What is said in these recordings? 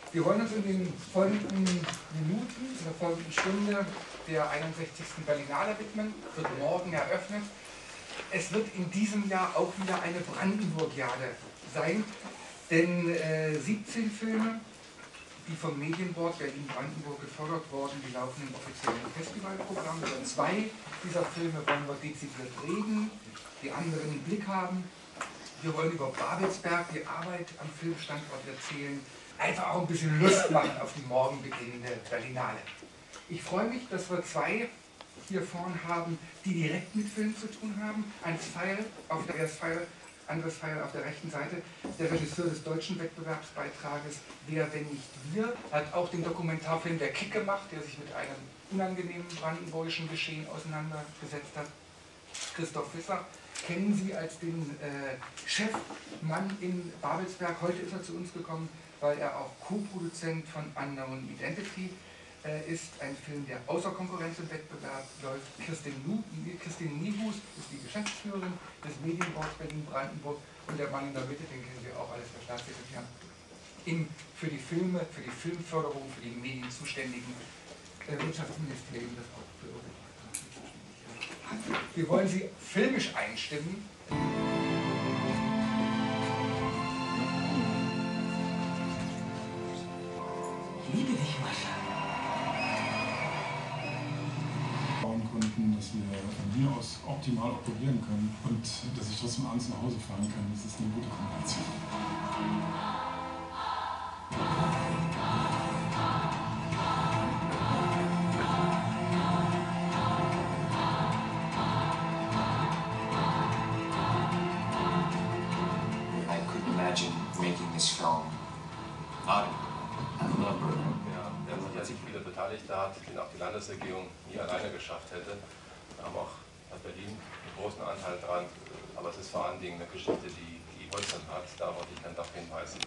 Wir wollen uns in den folgenden Minuten, in der folgenden Stunde der 61. Berlinale widmen, wird morgen eröffnet. Es wird in diesem Jahr auch wieder eine Brandenburgiade sein, denn 17 Filme, die vom Medienboard Berlin-Brandenburg gefördert wurden, die laufen im offiziellen Festivalprogramm. Über 2 dieser Filme wollen wir dezidiert reden, die anderen im Blick haben. Wir wollen über Babelsberg, die Arbeit am Filmstandort erzählen, einfach auch ein bisschen Lust machen auf die morgen beginnende Berlinale. Ich freue mich, dass wir 2 hier vorne haben, die direkt mit Film zu tun haben. Ein Pfeil auf der anderes Pfeil auf der rechten Seite. Der Regisseur des deutschen Wettbewerbsbeitrages Wer, wenn nicht wir, hat auch den Dokumentarfilm Der Kick gemacht, der sich mit einem unangenehmen brandenburgischen Geschehen auseinandergesetzt hat. Christoph Visser kennen Sie als den Chefmann in Babelsberg. Heute ist er zu uns gekommen, weil er auch Co-Produzent von Unknown Identity ist. Ein Film, der außer Konkurrenz im Wettbewerb läuft. Christine Niehus ist die Geschäftsführerin des Medienboards Berlin-Brandenburg und der Mann in der Mitte, den kennen Sie auch alles, der Staatssekretär für die Filme, für die Filmförderung, für die Medien zuständigen Wirtschaftsministerium, das auch für Europa zuständig ist. Wir wollen Sie filmisch einstimmen. Ich liebe dich, Mascha. Konnten, dass wir von hier aus optimal operieren können und dass ich trotzdem abends nach Hause fahren kann. Das ist eine gute Kombination. I could imagine making this film not a number. Der sich viele Beteiligte hat, den auch die Landesregierung nie alleine geschafft hätte. Wir haben auch bei Berlin einen großen Anteil dran, aber es ist vor allen Dingen eine Geschichte, die Holzern hat, da wollte ich dann doch hinweisen.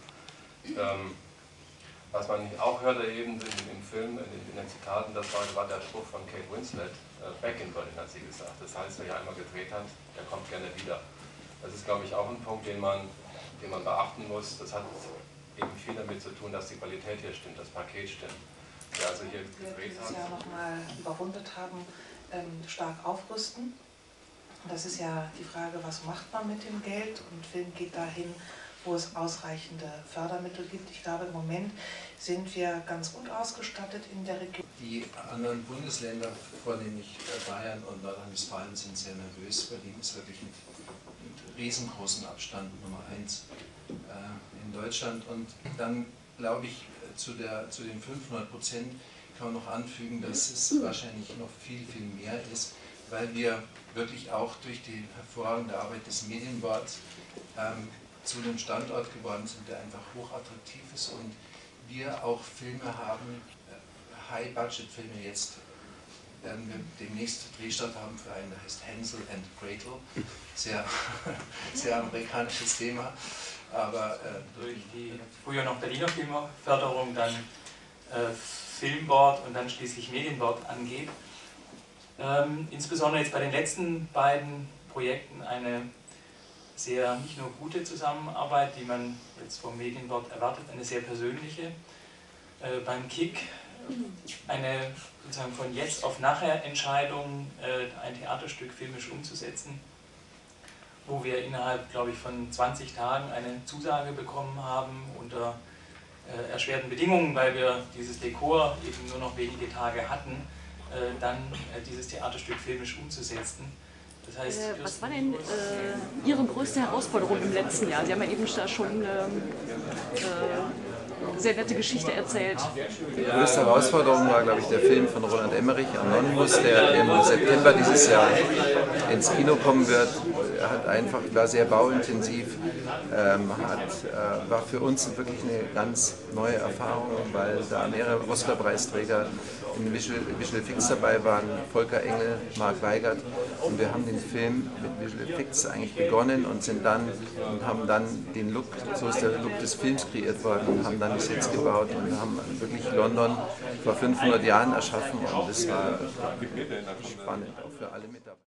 Was man auch hörte eben im Film, in den Zitaten, das war gerade der Spruch von Kate Winslet, back in Berlin hat sie gesagt. Das heißt, wer ja einmal gedreht hat, der kommt gerne wieder. Das ist, glaube ich, auch ein Punkt, den man beachten muss. Das hat eben viel damit zu tun, dass die Qualität hier stimmt, das Paket stimmt. Ja, also hier gedreht dieses Jahr nochmal überrundet haben, stark aufrüsten. Das ist ja die Frage, was macht man mit dem Geld? Und Film geht dahin, wo es ausreichende Fördermittel gibt. Ich glaube, im Moment sind wir ganz gut ausgestattet in der Region. Die anderen Bundesländer, vornehmlich Bayern und Nordrhein-Westfalen, sind sehr nervös. Berlin ist wirklich mit riesengroßem Abstand Nummer 1 in Deutschland. Und dann glaube ich, zu den 500% kann man noch anfügen, dass es wahrscheinlich noch viel, viel mehr ist, weil wir wirklich auch durch die hervorragende Arbeit des Medienboards zu einem Standort geworden sind, der einfach hochattraktiv ist und wir auch Filme haben, High-Budget-Filme. Jetzt werden wir demnächst Drehstart haben für einen, der heißt Hansel and Gretel, sehr amerikanisches Thema. Aber durch die früher noch Berliner Filmförderung, dann Filmboard und dann schließlich Medienboard angeht. Insbesondere jetzt bei den letzten beiden Projekten eine sehr nicht nur gute Zusammenarbeit, die man jetzt vom Medienboard erwartet, eine sehr persönliche. Beim Kick eine sozusagen von jetzt auf nachher Entscheidung, ein Theaterstück filmisch umzusetzen, wo wir innerhalb, glaube ich, von 20 Tagen eine Zusage bekommen haben unter erschwerten Bedingungen, weil wir dieses Dekor eben nur noch wenige Tage hatten, dann dieses Theaterstück filmisch umzusetzen. Das heißt, was war denn Ihre größte Herausforderung im letzten Jahr? Sie haben ja eben schon sehr nette Geschichte erzählt. Die größte Herausforderung war, glaube ich, der Film von Roland Emmerich, Anonymous, der im September dieses Jahr ins Kino kommen wird. War sehr bauintensiv, war für uns wirklich eine ganz neue Erfahrung, weil da mehrere Oscar-Preisträger in Visual Effects dabei waren, Volker Engel, Marc Weigert, und wir haben den Film mit Visual Effects eigentlich begonnen und haben dann den Look, so ist der Look des Films kreiert worden, und haben dann die Sets gebaut und haben wirklich London vor 500 Jahren erschaffen, und das war spannend auch für alle Mitarbeiter.